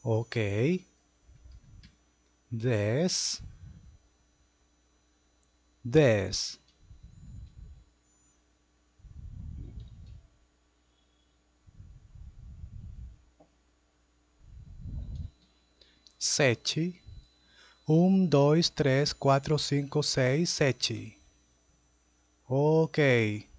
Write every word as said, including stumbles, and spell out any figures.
Ok. dez. dez. Sete. Um, dois, três, quatro, cinco, seis, sete. Ok.